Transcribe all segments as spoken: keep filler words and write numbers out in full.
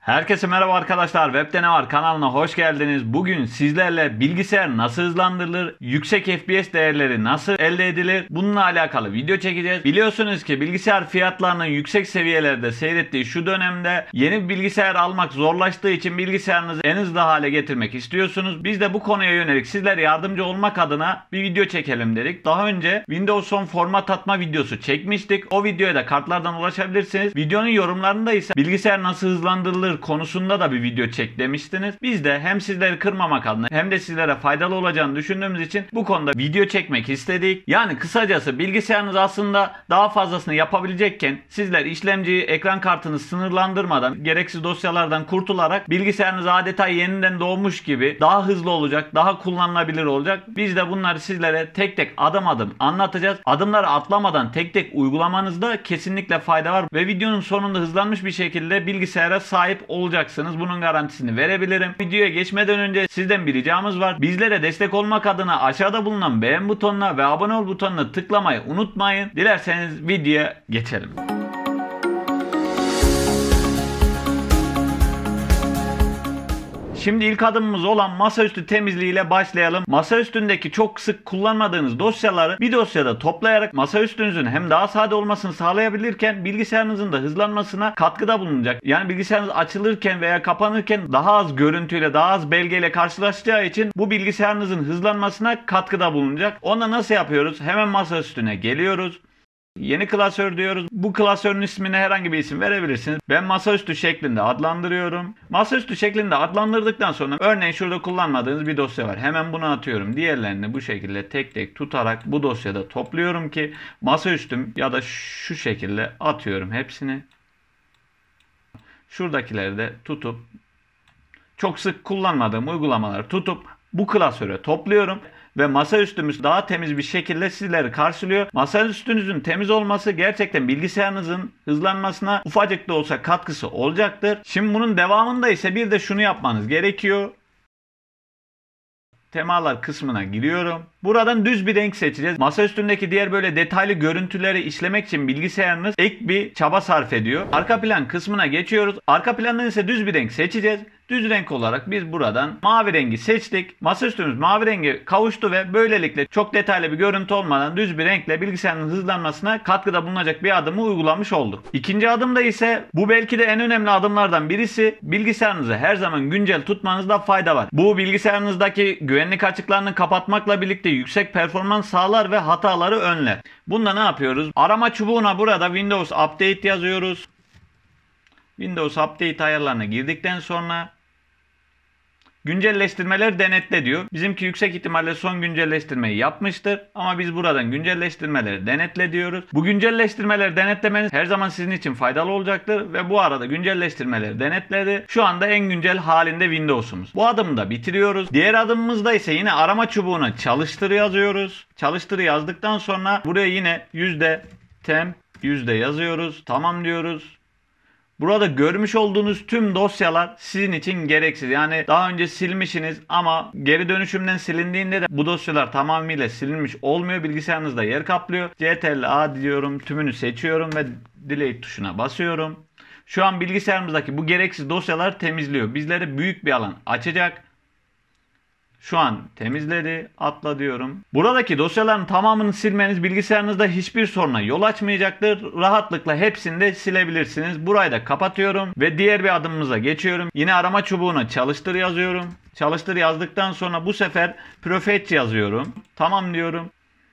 Herkese merhaba arkadaşlar. Web'de ne var kanalına hoş geldiniz. Bugün sizlerle bilgisayar nasıl hızlandırılır, yüksek F P S değerleri nasıl elde edilir, bununla alakalı video çekeceğiz. Biliyorsunuz ki bilgisayar fiyatlarının yüksek seviyelerde seyrettiği şu dönemde yeni bir bilgisayar almak zorlaştığı için bilgisayarınızı en hızlı hale getirmek istiyorsunuz. Biz de bu konuya yönelik sizlere yardımcı olmak adına bir video çekelim dedik. Daha önce Windows on format atma videosu çekmiştik. O videoya da kartlardan ulaşabilirsiniz. Videonun yorumlarında ise bilgisayar nasıl hızlandırılır konusunda da bir video çek demiştiniz. Biz de hem sizleri kırmamak adına hem de sizlere faydalı olacağını düşündüğümüz için bu konuda video çekmek istedik. Yani kısacası bilgisayarınız aslında daha fazlasını yapabilecekken sizler işlemciyi, ekran kartını sınırlandırmadan, gereksiz dosyalardan kurtularak bilgisayarınız adeta yeniden doğmuş gibi daha hızlı olacak, daha kullanılabilir olacak. Biz de bunları sizlere tek tek adım adım anlatacağız. Adımları atlamadan tek tek uygulamanızda kesinlikle fayda var ve videonun sonunda hızlanmış bir şekilde bilgisayara sahip olacaksınız. Bunun garantisini verebilirim. Videoya geçmeden önce sizden bir ricamız var. Bizlere destek olmak adına aşağıda bulunan beğen butonuna ve abone ol butonuna tıklamayı unutmayın. Dilerseniz videoya geçelim. Şimdi ilk adımımız olan masaüstü temizliği ile başlayalım. Masa üstündeki çok sık kullanmadığınız dosyaları bir dosyada toplayarak masaüstünüzün hem daha sade olmasını sağlayabilirken bilgisayarınızın da hızlanmasına katkıda bulunacak. Yani bilgisayarınız açılırken veya kapanırken daha az görüntüyle, daha az belgeyle karşılaşacağı için bu bilgisayarınızın hızlanmasına katkıda bulunacak. Onu nasıl yapıyoruz? Hemen masa üstüne geliyoruz. Yeni klasör diyoruz. Bu klasörün ismine herhangi bir isim verebilirsiniz. Ben masaüstü şeklinde adlandırıyorum. Masaüstü şeklinde adlandırdıktan sonra örneğin şurada kullanmadığınız bir dosya var. Hemen bunu atıyorum. Diğerlerini bu şekilde tek tek tutarak bu dosyada topluyorum ki masaüstüm ya da şu şekilde atıyorum hepsini. Şuradakileri de tutup çok sık kullanmadığım uygulamaları tutup bu klasöre topluyorum. Ve masaüstümüz daha temiz bir şekilde sizleri karşılıyor. Masaüstünüzün temiz olması gerçekten bilgisayarınızın hızlanmasına ufacık da olsa katkısı olacaktır. Şimdi bunun devamında ise bir de şunu yapmanız gerekiyor. Temalar kısmına giriyorum. Buradan düz bir renk seçeceğiz. Masa üstündeki diğer böyle detaylı görüntüleri işlemek için bilgisayarınız ek bir çaba sarf ediyor. Arka plan kısmına geçiyoruz. Arka plandan ise düz bir renk seçeceğiz. Düz renk olarak biz buradan mavi rengi seçtik. Masaüstümüz mavi rengi kavuştu ve böylelikle çok detaylı bir görüntü olmadan düz bir renkle bilgisayarın hızlanmasına katkıda bulunacak bir adımı uygulamış olduk. İkinci adımda ise bu belki de en önemli adımlardan birisi, bilgisayarınızı her zaman güncel tutmanızda fayda var. Bu bilgisayarınızdaki güvenlik açıklarını kapatmakla birlikte yüksek performans sağlar ve hataları önler. Bunda ne yapıyoruz? Arama çubuğuna burada Windows Update yazıyoruz. Windows Update ayarlarına girdikten sonra güncelleştirmeler denetle diyor. Bizimki yüksek ihtimalle son güncelleştirmeyi yapmıştır. Ama biz buradan güncelleştirmeleri denetle diyoruz. Bu güncelleştirmeleri denetlemeniz her zaman sizin için faydalı olacaktır. Ve bu arada güncelleştirmeleri denetledi. Şu anda en güncel halinde Windows'umuz. Bu adımı da bitiriyoruz. Diğer adımımızda ise yine arama çubuğuna çalıştır yazıyoruz. Çalıştır yazdıktan sonra buraya yine yüzde temp yüzde yazıyoruz. Tamam diyoruz. Burada görmüş olduğunuz tüm dosyalar sizin için gereksiz. Yani daha önce silmişsiniz ama geri dönüşümden silindiğinde de bu dosyalar tamamıyla silinmiş olmuyor. Bilgisayarınızda yer kaplıyor. Ctrl A diyorum, tümünü seçiyorum ve delete tuşuna basıyorum. Şu an bilgisayarımızdaki bu gereksiz dosyaları temizliyor. Bizlere büyük bir alan açacak. Şu an temizledi. Atla diyorum. Buradaki dosyaların tamamını silmeniz bilgisayarınızda hiçbir soruna yol açmayacaktır. Rahatlıkla hepsini de silebilirsiniz. Burayı da kapatıyorum ve diğer bir adımımıza geçiyorum. Yine arama çubuğuna çalıştır yazıyorum. Çalıştır yazdıktan sonra bu sefer prefetch yazıyorum. Tamam diyorum.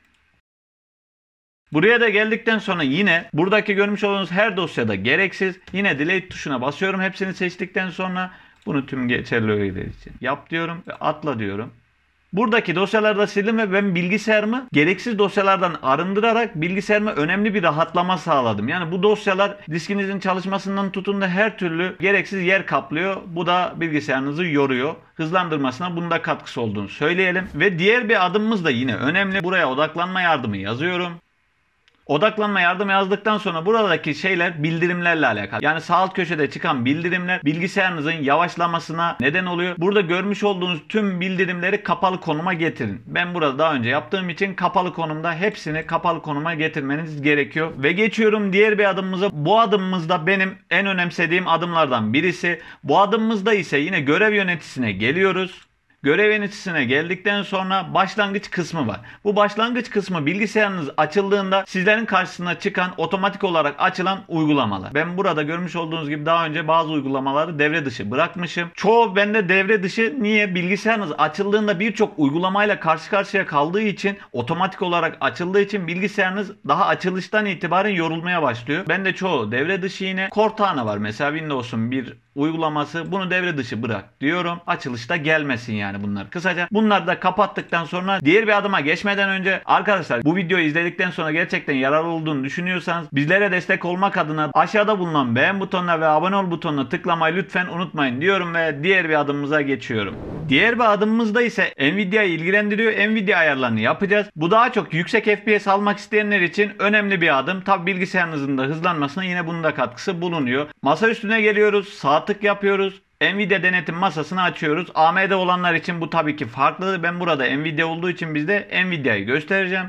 Buraya da geldikten sonra yine buradaki görmüş olduğunuz her dosyada gereksiz. Yine delete tuşuna basıyorum. Hepsini seçtikten sonra bunu tüm geçerli öğeler için yap diyorum ve atla diyorum. Buradaki dosyaları da sildim ve ben bilgisayarımı gereksiz dosyalardan arındırarak bilgisayarıma önemli bir rahatlama sağladım. Yani bu dosyalar diskinizin çalışmasından tutun da her türlü gereksiz yer kaplıyor. Bu da bilgisayarınızı yoruyor. Hızlandırmasına bunda katkısı olduğunu söyleyelim. Ve diğer bir adımımız da yine önemli. Buraya odaklanma yardımı yazıyorum. Odaklanma yardım yazdıktan sonra buradaki şeyler bildirimlerle alakalı. Yani sağ alt köşede çıkan bildirimler bilgisayarınızın yavaşlamasına neden oluyor. Burada görmüş olduğunuz tüm bildirimleri kapalı konuma getirin. Ben burada daha önce yaptığım için kapalı konumda hepsini kapalı konuma getirmeniz gerekiyor. Ve geçiyorum diğer bir adımımıza. Bu adımımızda benim en önemsediğim adımlardan birisi. Bu adımımızda ise yine görev yöneticisine geliyoruz. Görev yöneticisine geldikten sonra başlangıç kısmı var. Bu başlangıç kısmı bilgisayarınız açıldığında sizlerin karşısına çıkan otomatik olarak açılan uygulamalar. Ben burada görmüş olduğunuz gibi daha önce bazı uygulamaları devre dışı bırakmışım. Çoğu bende devre dışı. Niye? Bilgisayarınız açıldığında birçok uygulamayla karşı karşıya kaldığı için, otomatik olarak açıldığı için bilgisayarınız daha açılıştan itibaren yorulmaya başlıyor. Bende çoğu devre dışı yine. Cortana var mesela, Windows'un bir uygulaması. Bunu devre dışı bırak diyorum. Açılışta gelmesin yani bunlar. Kısaca bunları da kapattıktan sonra diğer bir adıma geçmeden önce arkadaşlar, bu videoyu izledikten sonra gerçekten yararlı olduğunu düşünüyorsanız bizlere destek olmak adına aşağıda bulunan beğen butonuna ve abone ol butonuna tıklamayı lütfen unutmayın diyorum ve diğer bir adımımıza geçiyorum. Diğer bir adımımızda ise Nvidia'yı ilgilendiriyor. Nvidia ayarlarını yapacağız. Bu daha çok yüksek F P S almak isteyenler için önemli bir adım. Tabi bilgisayarınızın da hızlanmasına yine bunun da katkısı bulunuyor. Masa üstüne geliyoruz. Sağ tık yapıyoruz. Nvidia denetim masasını açıyoruz. A M D olanlar için bu tabii ki farklı. Ben burada Nvidia olduğu için bizde Nvidia'yı göstereceğim.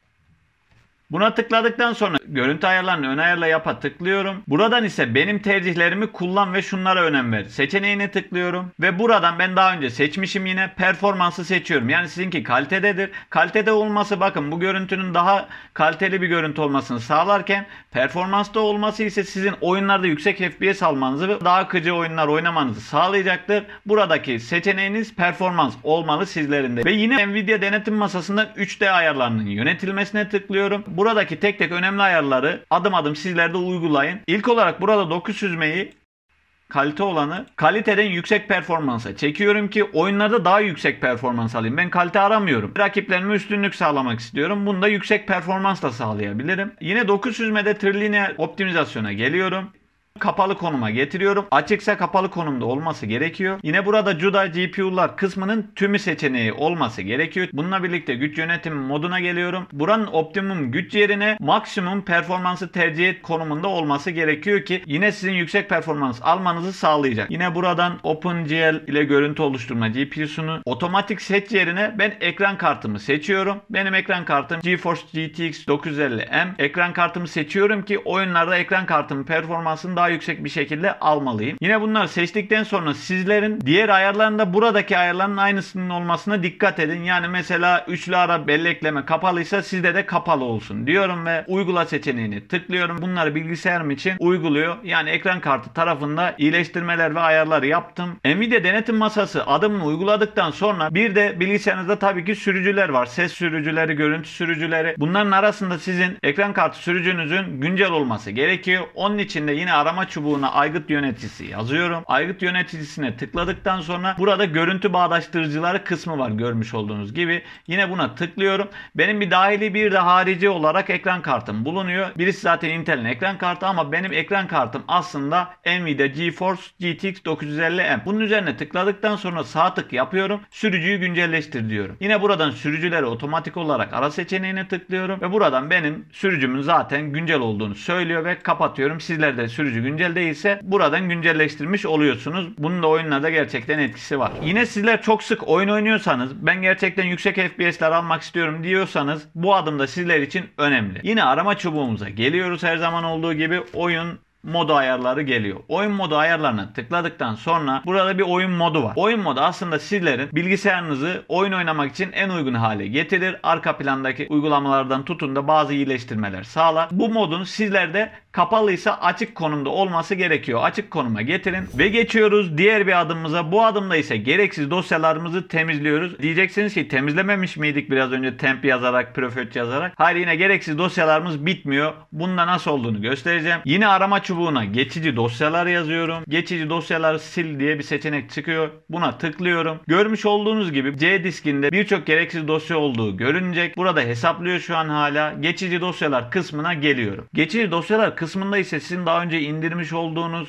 Buna tıkladıktan sonra görüntü ayarlarını ön ayarla yapa tıklıyorum. Buradan ise benim tercihlerimi kullan ve şunlara önem ver seçeneğine tıklıyorum. Ve buradan ben daha önce seçmişim, yine performansı seçiyorum. Yani sizinki kalitededir. Kalitede olması, bakın bu görüntünün daha kaliteli bir görüntü olmasını sağlarken, performansta olması ise sizin oyunlarda yüksek F P S almanızı ve daha akıcı oyunlar oynamanızı sağlayacaktır. Buradaki seçeneğiniz performans olmalı sizlerin de. Ve yine Nvidia denetim masasından üç D ayarlarının yönetilmesine tıklıyorum. Buradaki tek tek önemli ayarları adım adım sizler de uygulayın. İlk olarak burada doku süzmeyi, kalite olanı kaliteden yüksek performansa çekiyorum ki oyunlarda daha yüksek performans alayım. Ben kalite aramıyorum. Rakiplerime üstünlük sağlamak istiyorum. Bunu da yüksek performansla sağlayabilirim. Yine doku süzmede trilineer optimizasyona geliyorum. Kapalı konuma getiriyorum. Açıksa kapalı konumda olması gerekiyor. Yine burada CUDA G P U'lar kısmının tümü seçeneği olması gerekiyor. Bununla birlikte güç yönetim moduna geliyorum. Buranın optimum güç yerine maksimum performansı tercih et konumunda olması gerekiyor ki yine sizin yüksek performans almanızı sağlayacak. Yine buradan OpenGL ile görüntü oluşturma G P U'sunu otomatik seç yerine ben ekran kartımı seçiyorum. Benim ekran kartım GeForce G T X dokuz yüz elli M. Ekran kartımı seçiyorum ki oyunlarda ekran kartımın performansını daha yüksek bir şekilde almalıyım. Yine bunları seçtikten sonra sizlerin diğer ayarlarında buradaki ayarların aynısının olmasına dikkat edin. Yani mesela üçlü ara bellekleme kapalıysa sizde de kapalı olsun diyorum ve uygula seçeneğini tıklıyorum. Bunları bilgisayarım için uyguluyor. Yani ekran kartı tarafında iyileştirmeler ve ayarları yaptım. Nvidia denetim masası adımını uyguladıktan sonra bir de bilgisayarınızda tabii ki sürücüler var. Ses sürücüleri, görüntü sürücüleri. Bunların arasında sizin ekran kartı sürücünüzün güncel olması gerekiyor. Onun için de yine arama çubuğuna aygıt yöneticisi yazıyorum. Aygıt yöneticisine tıkladıktan sonra burada görüntü bağdaştırıcıları kısmı var görmüş olduğunuz gibi. Yine buna tıklıyorum. Benim bir dahili bir de harici olarak ekran kartım bulunuyor. Birisi zaten Intel'in ekran kartı ama benim ekran kartım aslında Nvidia GeForce G T X dokuz yüz elli M. Bunun üzerine tıkladıktan sonra sağ tık yapıyorum. Sürücüyü güncelleştir diyorum. Yine buradan sürücüleri otomatik olarak ara seçeneğine tıklıyorum ve buradan benim sürücümün zaten güncel olduğunu söylüyor ve kapatıyorum. Sizler de sürücü güncel değilse buradan güncelleştirmiş oluyorsunuz. Bunun da oyunlarda gerçekten etkisi var. Yine sizler çok sık oyun oynuyorsanız, ben gerçekten yüksek F P S'ler almak istiyorum diyorsanız bu adım da sizler için önemli. Yine arama çubuğumuza geliyoruz, her zaman olduğu gibi oyun modu ayarları geliyor. Oyun modu ayarlarına tıkladıktan sonra burada bir oyun modu var. Oyun modu aslında sizlerin bilgisayarınızı oyun oynamak için en uygun hale getirir. Arka plandaki uygulamalardan tutun da bazı iyileştirmeler sağlar. Bu modun sizlerde kapalıysa açık konumda olması gerekiyor. Açık konuma getirin ve geçiyoruz diğer bir adımımıza. Bu adımda ise gereksiz dosyalarımızı temizliyoruz. Diyeceksiniz ki temizlememiş miydik biraz önce temp yazarak, prefetch yazarak? Hayır, yine gereksiz dosyalarımız bitmiyor. Bunda nasıl olduğunu göstereceğim. Yine arama çubuğuna geçici dosyalar yazıyorum. Geçici dosyaları sil diye bir seçenek çıkıyor. Buna tıklıyorum. Görmüş olduğunuz gibi C diskinde birçok gereksiz dosya olduğu görünecek. Burada hesaplıyor şu an hala. Geçici dosyalar kısmına geliyorum. Geçici dosyalar kısmında ise sizin daha önce indirmiş olduğunuz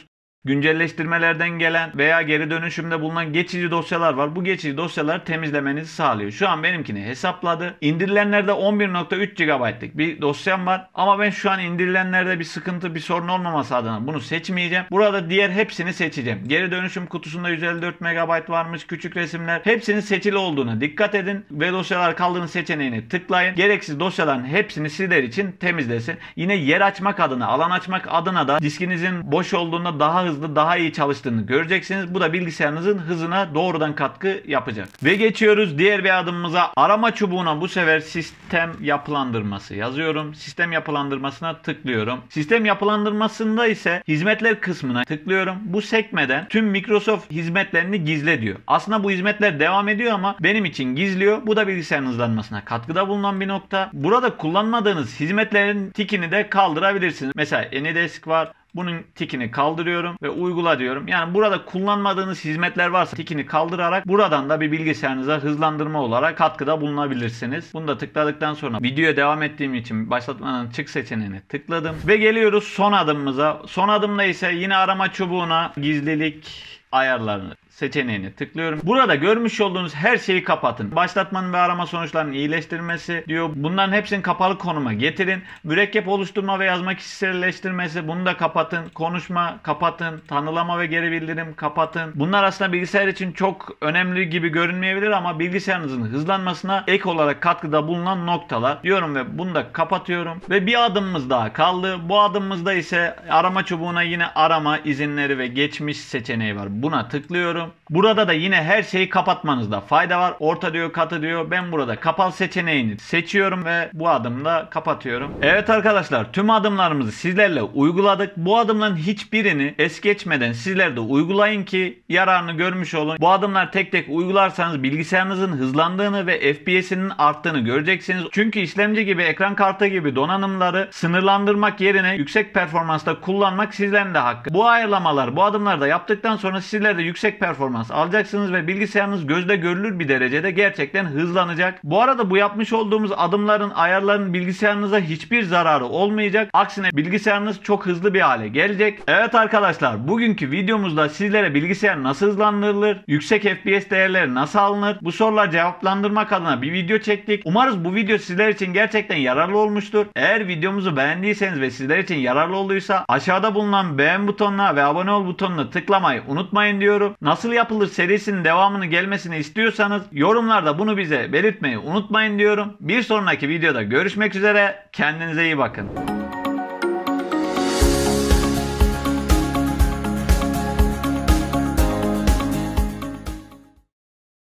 güncelleştirmelerden gelen veya geri dönüşümde bulunan geçici dosyalar var. Bu geçici dosyaları temizlemenizi sağlıyor. Şu an benimkini hesapladı. İndirilenlerde on bir nokta üç gigabaytlık bir dosyam var. Ama ben şu an indirilenlerde bir sıkıntı, bir sorun olmaması adına bunu seçmeyeceğim. Burada diğer hepsini seçeceğim. Geri dönüşüm kutusunda yüz elli dört megabayt varmış. Küçük resimler. Hepsinin seçili olduğuna dikkat edin. Ve dosyalar kaldığınız seçeneğini tıklayın. Gereksiz dosyaların hepsini sizler için temizlesin. Yine yer açmak adına, alan açmak adına da diskinizin boş olduğunda daha hızlı, daha iyi çalıştığını göreceksiniz. Bu da bilgisayarınızın hızına doğrudan katkı yapacak. Ve geçiyoruz diğer bir adımımıza. Arama çubuğuna bu sefer sistem yapılandırması yazıyorum. Sistem yapılandırmasına tıklıyorum. Sistem yapılandırmasında ise hizmetler kısmına tıklıyorum. Bu sekmeden tüm Microsoft hizmetlerini gizle diyor. Aslında bu hizmetler devam ediyor ama benim için gizliyor. Bu da bilgisayarın hızlanmasına katkıda bulunan bir nokta. Burada kullanmadığınız hizmetlerin tikini de kaldırabilirsiniz. Mesela AnyDesk var. Bunun tikini kaldırıyorum ve uygula diyorum. Yani burada kullanmadığınız hizmetler varsa tikini kaldırarak buradan da bir bilgisayarınıza hızlandırma olarak katkıda bulunabilirsiniz. Bunu da tıkladıktan sonra videoya devam ettiğim için başlatmanın çık seçeneğine tıkladım. Ve geliyoruz son adımımıza. Son adımda ise yine arama çubuğuna gizlilik ayarlarını seçeneğini tıklıyorum. Burada görmüş olduğunuz her şeyi kapatın. Başlatmanın ve arama sonuçlarının iyileştirmesi diyor. Bunların hepsini kapalı konuma getirin. Mürekkep oluşturma ve yazma kişiselleştirmesi, bunu da kapatın. Konuşma kapatın. Tanılama ve geri bildirim kapatın. Bunlar aslında bilgisayar için çok önemli gibi görünmeyebilir ama bilgisayarınızın hızlanmasına ek olarak katkıda bulunan noktalar diyorum ve bunu da kapatıyorum. Ve bir adımımız daha kaldı. Bu adımımızda ise arama çubuğuna yine arama izinleri ve geçmiş seçeneği var. Buna tıklıyorum. Burada da yine her şeyi kapatmanızda fayda var. Orta diyor, katı diyor. Ben burada kapalı seçeneğini seçiyorum ve bu adımda kapatıyorum. Evet arkadaşlar, tüm adımlarımızı sizlerle uyguladık. Bu adımların hiçbirini es geçmeden sizler de uygulayın ki yararını görmüş olun. Bu adımlar tek tek uygularsanız bilgisayarınızın hızlandığını ve F P S'inin arttığını göreceksiniz. Çünkü işlemci gibi, ekran kartı gibi donanımları sınırlandırmak yerine yüksek performansta kullanmak sizlerin de hakkı. Bu ayarlamalar, bu adımları da yaptıktan sonra sizler de yüksek performans alacaksınız ve bilgisayarınız gözde görülür bir derecede gerçekten hızlanacak. Bu arada bu yapmış olduğumuz adımların, ayarların bilgisayarınıza hiçbir zararı olmayacak. Aksine bilgisayarınız çok hızlı bir hale gelecek. Evet arkadaşlar, bugünkü videomuzda sizlere bilgisayar nasıl hızlandırılır, yüksek F P S değerleri nasıl alınır, bu soruları cevaplandırmak adına bir video çektik. Umarız bu video sizler için gerçekten yararlı olmuştur. Eğer videomuzu beğendiyseniz ve sizler için yararlı olduysa aşağıda bulunan beğen butonuna ve abone ol butonuna tıklamayı unutmayın diyorum. Nasıl yapılır serisinin devamını gelmesini istiyorsanız yorumlarda bunu bize belirtmeyi unutmayın diyorum. Bir sonraki videoda görüşmek üzere. Kendinize iyi bakın.